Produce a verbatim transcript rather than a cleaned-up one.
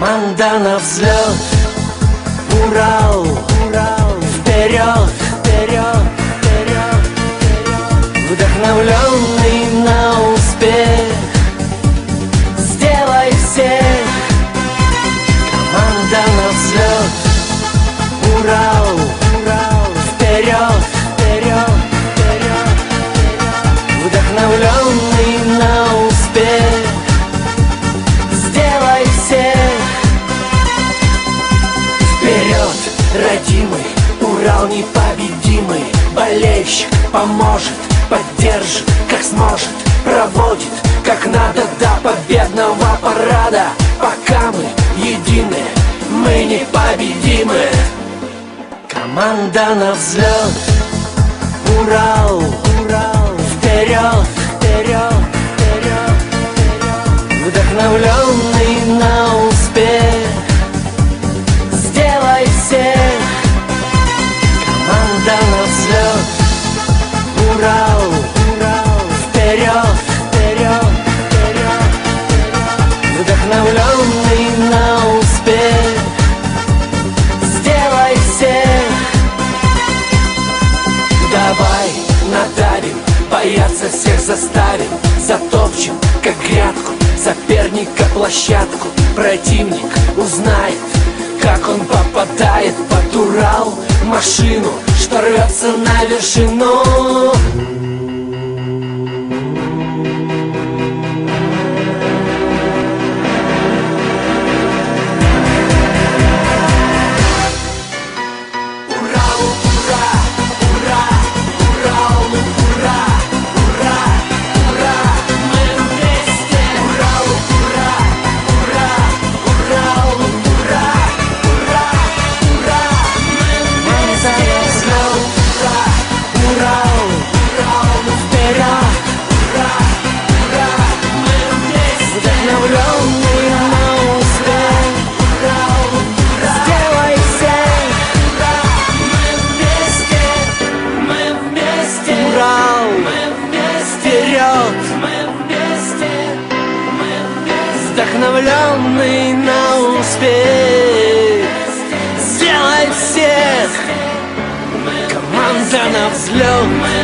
Команда на взлет, Урал, Урал, вперед, вперед, вперед, вперед. Вдохновленный на успех, сделай всех. Команда на взлет, Урал, Урал, вперед, вперед, вперед, вперед. Вдохновленный на успех, сделай всех. Вперед, родимый, Урал непобедимый. Болельщик поможет, поддержит, как сможет, проводит, как надо до победного парада. Пока мы едины, мы непобедимы. Команда на взлет, Урал, Урал, вперед, вперед, вперед, вперед. Вдохновленный на успех, сделай всех. Команда на взлет, Урал, Урал, вперед, вперед, вперед, вперед. Вдохновленный на успех, сделай всех. Давай надавим, бояться всех заставим, затопчем, как грядку, соперника площадку. Противник узнает, как он попадает под Урал, машину, что рвется на вершину. Вдохновленный на успех, сделай всех. Команда на взлет.